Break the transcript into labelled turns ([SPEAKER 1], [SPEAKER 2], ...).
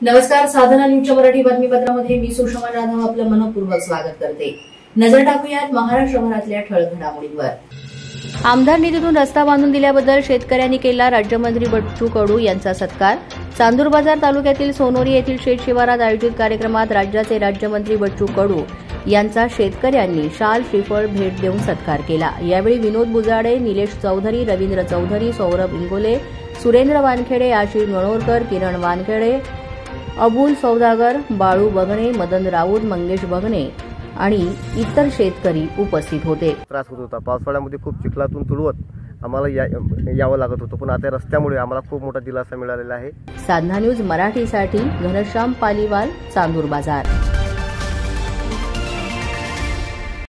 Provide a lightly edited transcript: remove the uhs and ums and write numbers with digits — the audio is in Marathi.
[SPEAKER 1] नमस्कार, साधना न्यूजच्या मराठी बातमीपत्रामध्ये मी सुषमा जाधव आपलं मनपूर्वक स्वागत करते। नजर टाकूयात महाराष्ट्रभरातल्या ठळक घडामोडींवर। आमदार निधीतून रस्ता बांधून दिल्याबद्दल शेतकऱ्यांनी केला राज्यमंत्री बच्चू कडू यांचा सत्कार। चांदूर बाजार तालुक्यातील सोनोरी येथील शेत शिवारात आयोजित कार्यक्रमात राज्याचे राज्यमंत्री बच्चू कडू यांचा शेतकऱ्यांनी शाल श्रीफळ भेट देऊन सत्कार केला। यावेळी विनोद बुजाडे, निलेश चौधरी, रवींद्र चौधरी, सौरभ इंगोले, सुरेंद्र वानखेडे, आशिष मनोरकर, किरण वानखेडे, अबुल सौदागर, बाळू बगणे, मदन राऊत, मंगेश बगणे आणि इतर शेतकरी उपस्थित होते।
[SPEAKER 2] त्रास होत होता, पावसाळ्यामध्ये खूप चिखलातून तुडवत आम्हाला यावं लागत होतं, पण आता रस्त्यामुळे आम्हाला खूप मोठा दिलासा मिळालेला आहे।
[SPEAKER 1] साधना न्यूज मराठीसाठी घनश्याम पालीवाल, चांदूर बाजार।